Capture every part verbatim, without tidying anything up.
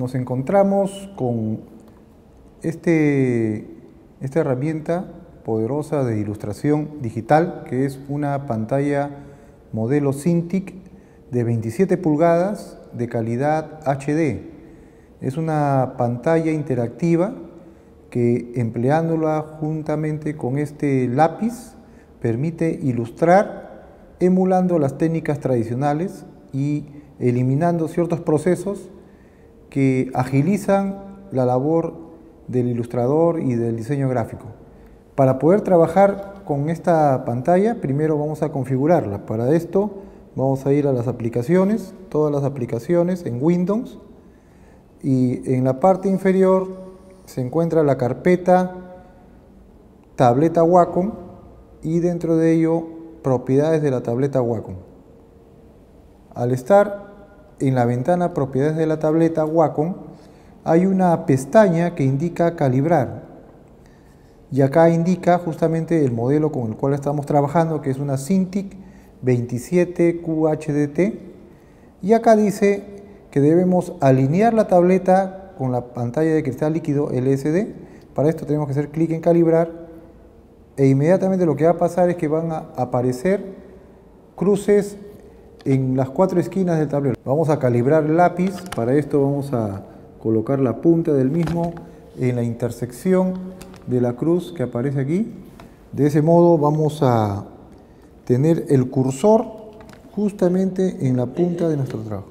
nos encontramos con este, esta herramienta poderosa de ilustración digital, que es una pantalla modelo Cintiq de veintisiete pulgadas de calidad H D. Es una pantalla interactiva que, empleándola juntamente con este lápiz, permite ilustrar emulando las técnicas tradicionales y eliminando ciertos procesos que agilizan la labor del ilustrador y del diseño gráfico. Para poder trabajar con esta pantalla, primero vamos a configurarla. Para esto vamos a ir a las aplicaciones, todas las aplicaciones en Windows, y en la parte inferior se encuentra la carpeta tableta Wacom y dentro de ello propiedades de la tableta Wacom. Al estar en la ventana propiedades de la tableta Wacom, hay una pestaña que indica calibrar, y acá indica justamente el modelo con el cual estamos trabajando, que es una Cintiq veintisiete Q H D T, y acá dice que debemos alinear la tableta con la pantalla de cristal líquido L C D. Para esto tenemos que hacer clic en calibrar e inmediatamente lo que va a pasar es que van a aparecer cruces en las cuatro esquinas del tablero. Vamos a calibrar el lápiz. Para esto vamos a colocar la punta del mismo en la intersección de la cruz que aparece aquí. De ese modo vamos a tener el cursor justamente en la punta de nuestro trabajo.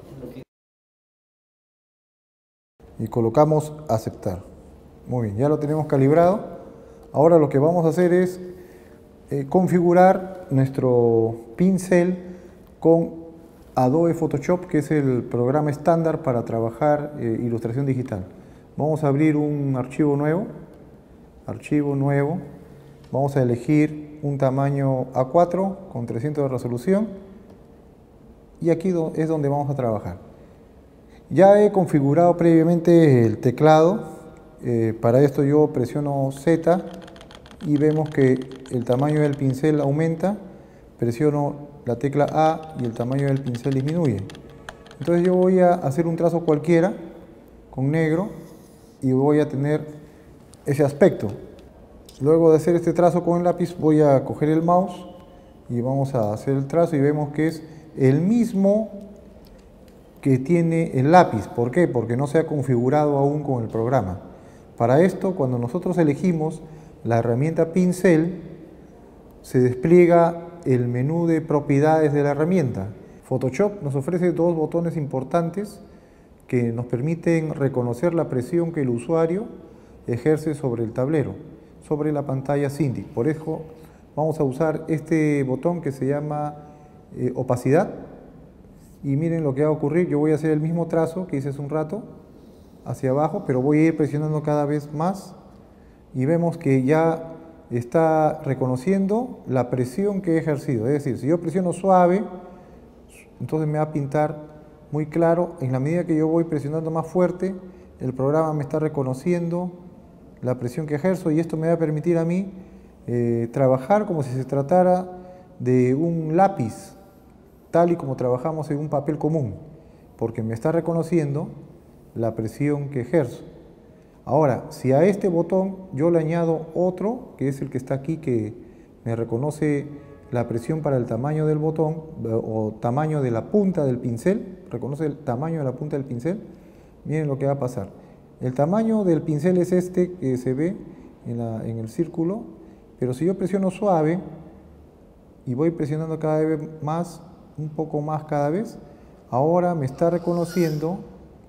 Y colocamos aceptar. Muy bien, ya lo tenemos calibrado. Ahora lo que vamos a hacer es eh, configurar nuestro pincel con Adobe Photoshop, que es el programa estándar para trabajar eh, ilustración digital. Vamos a abrir un archivo nuevo, archivo nuevo, vamos a elegir un tamaño A cuatro con trescientos de resolución y aquí es donde vamos a trabajar. Ya he configurado previamente el teclado, eh, para esto yo presiono Z y vemos que el tamaño del pincel aumenta, presiono la tecla A y el tamaño del pincel disminuye. Entonces yo voy a hacer un trazo cualquiera con negro y voy a tener ese aspecto. Luego de hacer este trazo con el lápiz voy a coger el mouse y vamos a hacer el trazo y vemos que es el mismo que tiene el lápiz. ¿Por qué? Porque no se ha configurado aún con el programa. Para esto, cuando nosotros elegimos la herramienta pincel, se despliega el menú de propiedades de la herramienta. Photoshop nos ofrece dos botones importantes que nos permiten reconocer la presión que el usuario ejerce sobre el tablero, sobre la pantalla Cintiq. Por eso vamos a usar este botón que se llama eh, opacidad. Y miren lo que va a ocurrir. Yo voy a hacer el mismo trazo que hice hace un rato hacia abajo, pero voy a ir presionando cada vez más y vemos que ya está reconociendo la presión que he ejercido. Es decir, si yo presiono suave, entonces me va a pintar muy claro. En la medida que yo voy presionando más fuerte, el programa me está reconociendo la presión que ejerzo y esto me va a permitir a mí eh, trabajar como si se tratara de un lápiz, tal y como trabajamos en un papel común, porque me está reconociendo la presión que ejerzo. Ahora, si a este botón yo le añado otro, que es el que está aquí, que me reconoce la presión para el tamaño del botón o tamaño de la punta del pincel, reconoce el tamaño de la punta del pincel, miren lo que va a pasar. El tamaño del pincel es este que se ve en, la, en el círculo, pero si yo presiono suave y voy presionando cada vez más, un poco más cada vez, ahora me está reconociendo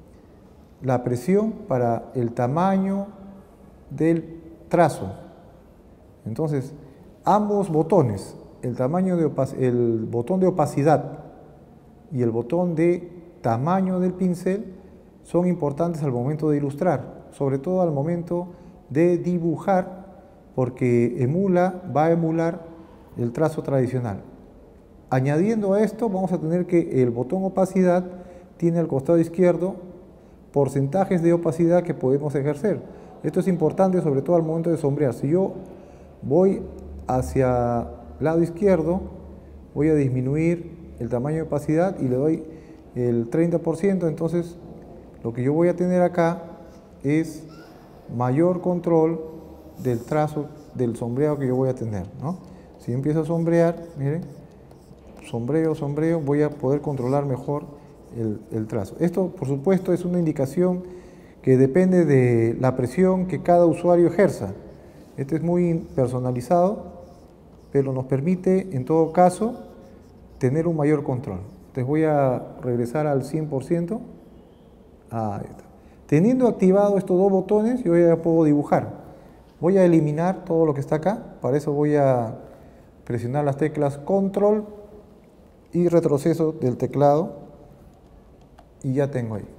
la presión para el tamaño del trazo. Entonces, ambos botones, el, tamaño de el botón de opacidad y el botón de tamaño del pincel, son importantes al momento de ilustrar, sobre todo al momento de dibujar, porque emula, va a emular el trazo tradicional. Añadiendo a esto, vamos a tener que el botón opacidad tiene al costado izquierdo porcentajes de opacidad que podemos ejercer. Esto es importante sobre todo al momento de sombrear. Si yo voy hacia el lado izquierdo, voy a disminuir el tamaño de opacidad y le doy el treinta por ciento, entonces lo que yo voy a tener acá es mayor control del trazo, del sombreado que yo voy a tener, ¿no? Si empiezo a sombrear, miren, sombreo, sombreo, voy a poder controlar mejor el, el trazo. Esto, por supuesto, es una indicación que depende de la presión que cada usuario ejerza. Este es muy personalizado, pero nos permite, en todo caso, tener un mayor control. Entonces voy a regresar al cien por ciento. Ahí está. Teniendo activado estos dos botones, yo ya puedo dibujar. Voy a eliminar todo lo que está acá. Para eso voy a presionar las teclas Control y retroceso del teclado. Y ya tengo ahí.